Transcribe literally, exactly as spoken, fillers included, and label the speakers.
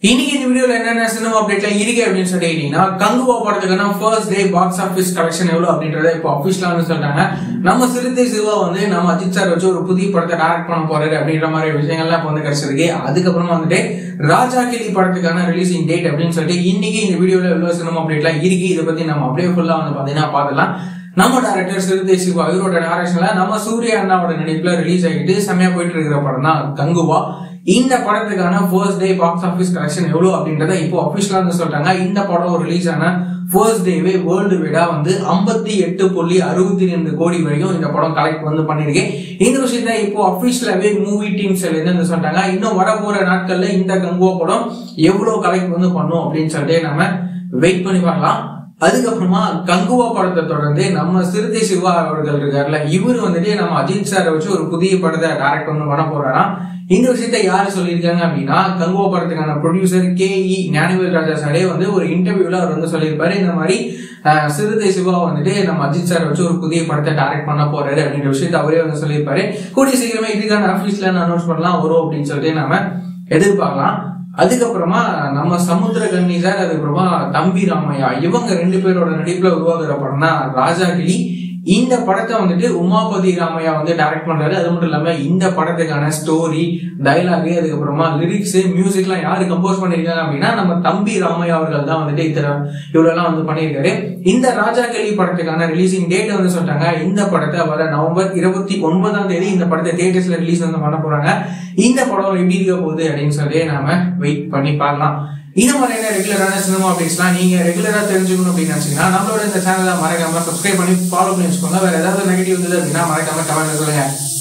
Speaker 1: இன்னைக்கு இந்த வீடியோல என்னென்ன சினிமா அப்டேட்ல இருக்கு அப்படின்னு சொல்லிட்டீங்கன்னா, கங்குவா படத்துக்கான first day box office collection எவ்வளவு அப்படின்றத இப்போ அபிஷியலா வந்து சொல்றாங்க. நம்ம சிறுத்தை சிவா வந்து நம்ம அஜித் சார் வச்சு ஒரு புதிய படத்தை டைரக்ட் பண்ண போறாரு அப்படின்ற மாதிரி விஷயங்கள்லாம் இப்போ வந்து கிடைச்சிருக்கு. அதுக்கப்புறமா வந்துட்டு ராஜா கிளி படத்துக்கான ரிலீசிங் டேட் அப்படின்னு சொல்லிட்டு இன்னைக்கு இந்த வீடியோல எவ்வளவு சினிமா அப்டேட்லாம் இருக்கு, இதை பத்தி நம்ம அப்படியே ஃபுல்லா வந்து பாத்தீங்கன்னா பாத்துலாம். நம்ம டைரக்டர் சிறுத்தை சிவா இவரோட டைரக்ஷன்ல நம்ம சூர்யா அண்ணாவோட நடிப்புல ரிலீஸ் ஆகிட்டு செம்மையா போயிட்டு இருக்கிற படம் தான் கங்குவா. இந்த படத்துக்கான first day box office collection எவ்வளவு அப்படின்றத இப்போ அபிஷியலா வந்து சொல்றாங்க. இந்த படம் ரிலீஸ் ஆன ஃபர்ஸ்ட் டேவே வேர்ல்டு வைடா வந்து ஐம்பத்தி எட்டு புள்ளி அறுபத்தி ரெண்டு கோடி வரைக்கும் இந்த படம் கலெக்ட் வந்து பண்ணிருக்கு. இந்த விஷயத்த இப்போ அபிஷியலாவே மூவி டீம்ஸ் இருந்து சொல்றாங்க. இன்னும் வரப்போற நாட்கள்ல இந்த கங்குவா படம் எவ்வளவு கலெக்ட் வந்து பண்ணும் அப்படின்னு சொல்லிட்டு நம்ம வெயிட் பண்ணி பார்க்கலாம். அதுக்கப்புறமா கங்குவா படத்தை தொடர்ந்து நம்ம சிறுத்தை சிவா அவர்கள் இருக்காருல, இவரு வந்துட்டு நம்ம அஜித் சாரை வச்சு ஒரு புதிய படத்தை டைரக்ட் வந்து பண்ண போறாராம். இந்த விஷயத்த யாரு சொல்லியிருக்காங்க அப்படின்னா, கங்குவா படத்துக்கான producer K E Gnanavel Raja சாரே வந்து ஒரு இன்டர்வியூல அவர் வந்து சொல்லியிருப்பாரு. இந்த மாதிரி சிறுத்தை சிவா வந்துட்டு நம்ம அஜித் சாரை வச்சு ஒரு புதிய படத்தை டைரக்ட் பண்ண போறாரு அப்படின்ற விஷயத்த அவரே வந்து சொல்லியிருப்பாரு. கூடிய சீக்கிரமே இதுக்கான ஆபீஸ்ல அனௌன்ஸ் பண்ணலாம் வரும் அப்படின்னு சொல்லிட்டு நம்ம எதிர்பார்க்கலாம். அதுக்கப்புறமா நம்ம சமுத்திர கண்ணி சார், அதுக்கப்புறமா தம்பி ராமையா, இவங்க ரெண்டு பேரோட நடிப்புல உருவாக்குற படம் தான் ராஜா கிளி. இந்த படத்தை வந்துட்டு உமாபதி ராமையா வந்து டைரக்ட் பண்றாரு. அது மட்டும் இல்லாம இந்த படத்துக்கான ஸ்டோரி, டைலாக், அதுக்கப்புறமா லிரிக்ஸ், மியூசிக் எல்லாம் யாரு கம்போஸ் பண்ணிருக்காங்க அப்படின்னா நம்ம தம்பி ராமையா அவர்கள் தான் வந்துட்டு இத்தனை இவ்வளவு எல்லாம் வந்து பண்ணியிருக்காரு. இந்த ராஜா கிளி படத்துக்கான ரிலீசிங் டேட் வந்து சொல்றாங்க. இந்த படத்தை வர நவம்பர் இருபத்தி ஒன்பதாம் தேதி இந்த படத்தை தியேட்டர்ஸ்ல ரிலீஸ் வந்து பண்ண போறாங்க. இந்த படம் எப்படி இருக்க போகுது அப்படின்னு சொல்லி நாம வெயிட் பண்ணி பார்க்கலாம். இந்த மாதிரியான ரெகுலரான சினிமா அப்டேட்ஸ்லாம் நீங்க ரெகுலரா தெரிஞ்சுக்கணும் அப்படின்னு நினைச்சீங்கன்னா நம்மளோட இந்த சேனலை மறக்காம சப்ஸ்கிரைப் பண்ணி ஃபாலோ பண்ணி வச்சுக்கோங்க. வேற ஏதாவது நெகட்டிவ் இருந்தது அப்படின்னா மறக்காம கமெண்ட் சொல்லுங்க.